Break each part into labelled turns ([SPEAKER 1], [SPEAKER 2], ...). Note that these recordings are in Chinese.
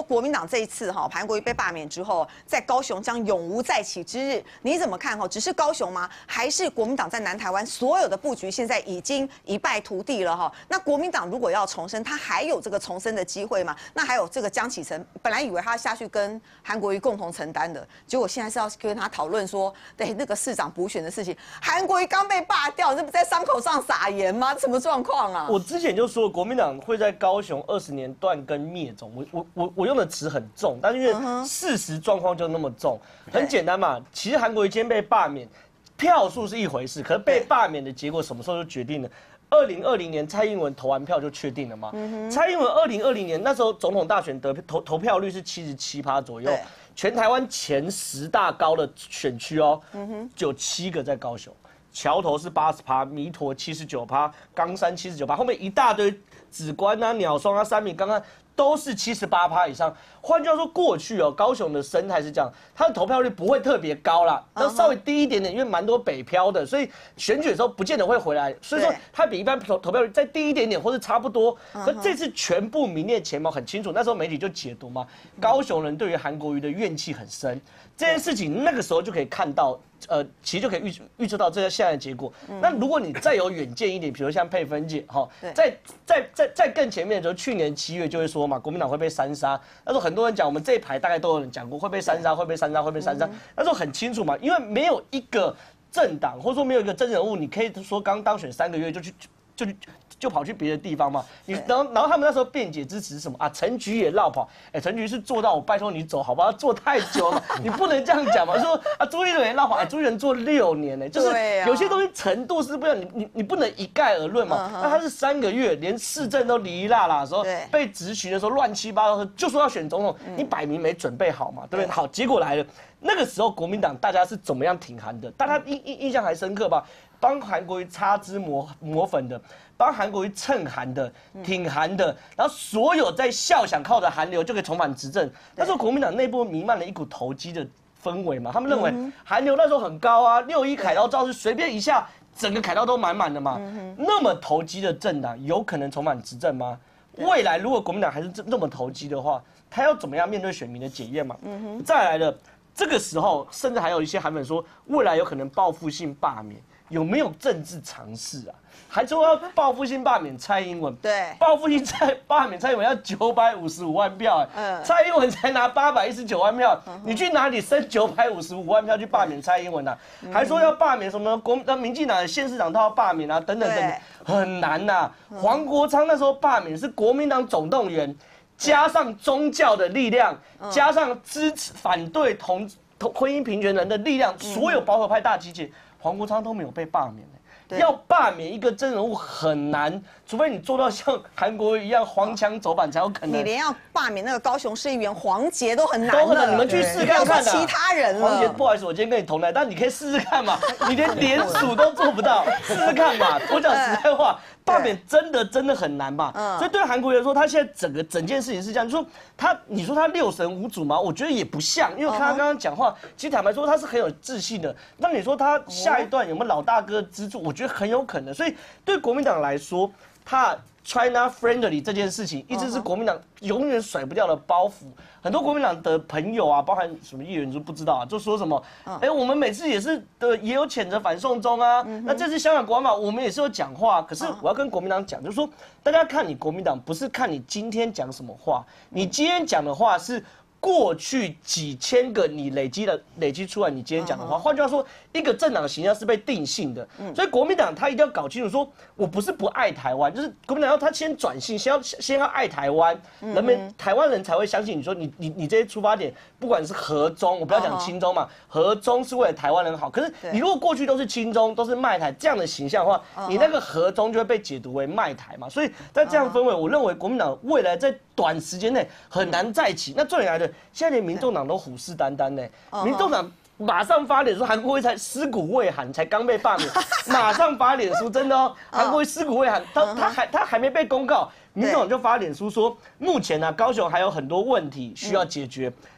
[SPEAKER 1] 国民党这一次韩国瑜被罢免之后，在高雄将永无再起之日，你怎么看？只是高雄吗？还是国民党在南台湾所有的布局现在已经一败涂地了那国民党如果要重生，他还有这个重生的机会吗？那还有这个江启臣，本来以为他下去跟韩国瑜共同承担的，结果现在是要跟他讨论说，对那个市长补选的事情，韩国瑜刚被罢掉，这不在伤口上撒盐吗？什么状况啊？
[SPEAKER 2] 我之前就说国民党会在高雄20年断根灭种，我用的词很重，但是因为事实状况就那么重，很简单嘛。其实韩国瑜今天被罢免，票数是一回事，可是被罢免的结果什么时候就决定了。2020年蔡英文投完票就确定了嘛？蔡英文2020年那时候总统大选投票率是77%左右，全台湾前10大高的选区就有7个在高雄。桥头是80%，弥陀79%，冈山79%，后面一大堆紫关啊、鸟双啊、三民刚刚都是78%以上。换句话说，过去高雄的生态是这样，它的投票率不会特别高啦，但稍微低一点点，因为蛮多北漂的，所以选举的时候不见得会回来。所以说它比一般投票率再低一点点，或是差不多。可这次全部名列前茅，很清楚。那时候媒体就解读嘛，高雄人对于韩国瑜的怨气很深，这件事情那个时候就可以看到。其实就可以预测到这个现在的结果。那如果你再有远见一点，比如像佩芬姐在更前面的时候，去年7月就会说嘛，国民党会被三杀。那时候很多人讲，我们这一排大概都有人讲过会被三杀，会被三杀，会被三杀。那时候很清楚嘛，因为没有一个政党或者说没有一个政治人物，你可以说刚当选3个月就跑去别的地方嘛？然后他们那时候辩解支持什么啊？陈菊也绕跑，陈菊是做到我拜托你走好不好？做太久了，你不能这样讲嘛。说啊，朱立伦也绕跑，朱立伦做6年呢，就是有些东西程度是不一样，你不能一概而论嘛。那他是3个月，连市政都哩哩啦啦的时候，被质询的时候乱七八糟，就说要选总统，你摆明没准备好嘛，对不对？好，结果来了，那个时候国民党大家是怎么样挺韩的？大家印象还深刻吧？帮韩国瑜擦脂抹粉的，帮韩国瑜蹭韩的、挺韩的，然后所有在笑想靠着韩流就可以重返执政。那时候国民党内部弥漫了一股投机的氛围嘛，他们认为韩流那时候很高啊，6·1凯道造势随便一下，整个凯道都满满的嘛。那么投机的政党有可能重返执政吗？未来如果国民党还是那么投机的话，他要怎么样面对选民的检验嘛？再来了，这个时候甚至还有一些韩粉说，未来有可能报复性罢免。有没有政治常识啊？还说要报复性罢免蔡英文，
[SPEAKER 1] 对，
[SPEAKER 2] 报复性罢免蔡英文要955万票，蔡英文才拿819万票，你去哪里生955万票去罢免蔡英文啊？还说要罢免什么民进党的县市长都要罢免啊，等等等等，很难呐。黄国昌那时候罢免是国民党总动员，加上宗教的力量，加上支持反对婚姻平权人的力量，所有保守派大集结。黄国昌都没有被罢免，要罢免一个真人物很难，除非你做到像韩国瑜一样黄腔走板才有可能。
[SPEAKER 1] 你连要罢免那个高雄市议员黄捷都很难，
[SPEAKER 2] 都很难。你们去试看看。
[SPEAKER 1] 其他人了。
[SPEAKER 2] 黄捷，不好意思，我今天跟你同台，但你可以试试看嘛。你连联署都做不到，试试看嘛。我讲实在话。罢免真的很难吧？所以对韩国瑜来说，他现在整件事情是这样，就说你说他6神无主吗？我觉得也不像，因为看他刚刚讲话，其实坦白说他是很有自信的。那你说他下一段有没有老大哥资助？我觉得很有可能。所以对国民党来说，他China friendly 这件事情一直是国民党永远甩不掉的包袱。很多国民党的朋友啊，包含什么议员就不知道啊，就说什么，我们每次也有谴责反送中啊，那这次香港国安法我们也是有讲话，可是我要跟国民党讲，就是说大家看你国民党不是看你今天讲什么话，你今天讲的话是。过去几千个你累积出来，你今天讲的话，换句话说，一个政党的形象是被定性的，所以国民党他一定要搞清楚，说我不是不爱台湾，就是国民党要他先转性，先要爱台湾，台湾人才会相信你说你这些出发点，不管是和中，我不要讲亲中嘛，和中是为了台湾人好，可是你如果过去都是亲中，都是卖台这样的形象的话，你那个和中就会被解读为卖台嘛，所以在这样氛围，我认为国民党未来在短时间内很难再起。那重点来的，现在连民众党都虎视眈眈呢。民众党马上发脸说韩国瑜才尸骨未寒，才刚被罢免，马上发脸书，真的哦，韩国瑜尸骨未寒，他还没被公告，民众党就发脸书说，目前呢高雄还有很多问题需要解决，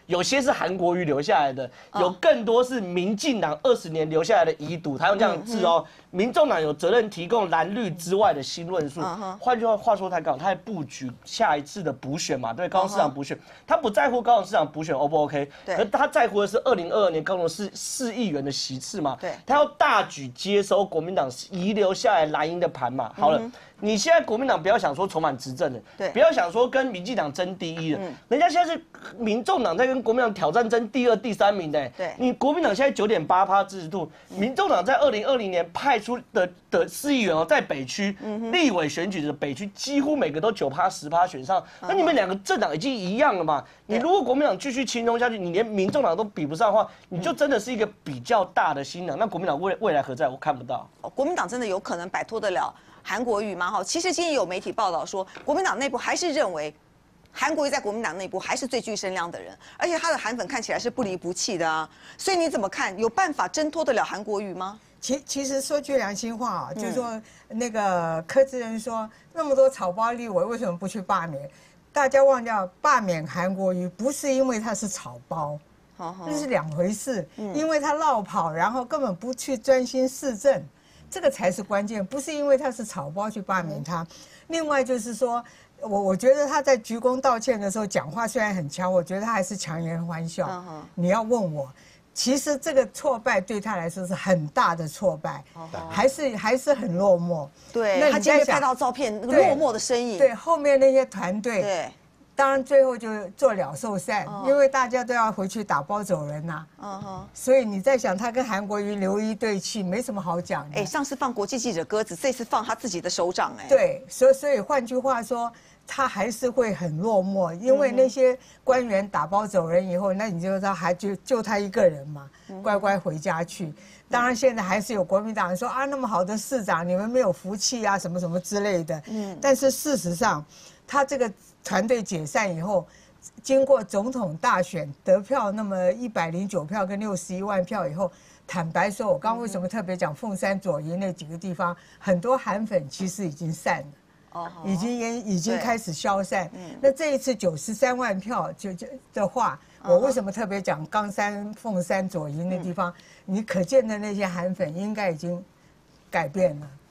[SPEAKER 2] 有些是韩国瑜留下来的，有更多是民进党20年留下来的遗毒。他用这样的字哦，民众党有责任提供蓝绿之外的新论述。换句话说，他讲他在布局下一次的补选嘛，对高雄市长补选，他不在乎高雄市长补选 O 不 OK， 可他在乎的是2022年高雄市4亿元的席次嘛，
[SPEAKER 1] 对，
[SPEAKER 2] 他要大举接收国民党遗留下来蓝营的盘嘛。好了。你现在国民党不要想说重返执政了，
[SPEAKER 1] 对，
[SPEAKER 2] 不要想说跟民进党争第一了，人家现在是民众党在跟国民党挑战争第2、第3名的，
[SPEAKER 1] 对，
[SPEAKER 2] 你国民党现在9.8%支持度，民众党在2020年派出的4亿元哦，在北区立委选举的北区几乎每个都9%、10%选上，那你们两个政党已经一样了嘛？你如果国民党继续轻松下去，你连民众党都比不上的话，你就真的是一个比较大的新党，那国民党未来何在？我看不到。
[SPEAKER 1] 国民党真的有可能摆脱得了韩国瑜吗？哈，其实今天有媒体报道说，国民党内部还是认为韩国瑜在国民党内部还是最具声量的人，而且他的韩粉看起来是不离不弃的啊。所以你怎么看？有办法挣脱得了韩国瑜吗？
[SPEAKER 3] 其实说句良心话啊，就是说那个柯志恩说，那么多草包立委为什么不去罢免？大家忘掉罢免韩国瑜不是因为他是草包，那是2回事。因为他落跑，然后根本不去专心市政。这个才是关键，不是因为他是草包去罢免他。另外就是说，我觉得他在鞠躬道歉的时候讲话虽然很强，我觉得他还是强颜欢笑。你要问我，其实这个挫败对他来说是很大的挫败，还是很落寞。
[SPEAKER 1] 对，那他今天拍到照片那个落寞的身影。
[SPEAKER 3] 对，后面那些团队。对。当然，最后就做了受散，因为大家都要回去打包走人呐。所以你在想，他跟韩国瑜留一对气，没什么好讲的。
[SPEAKER 1] 上次放国际记者鸽子，这次放他自己的首长，
[SPEAKER 3] 对，所以换句话说，他还是会很落寞，因为那些官员打包走人以后，那你就知道还就他一个人嘛，乖乖回家去。当然，现在还是有国民党人说啊，那么好的市长，你们没有福气啊，什么什么之类的。但是事实上，他这个团队解散以后，经过总统大选得票那么109票跟61万票以后，坦白说，我刚刚为什么特别讲凤山左营那几个地方，很多韩粉其实已经散了，已经开始消散。那这一次93万票的话，我为什么特别讲冈山、凤山左营那地方？你可见的那些韩粉应该已经改变了。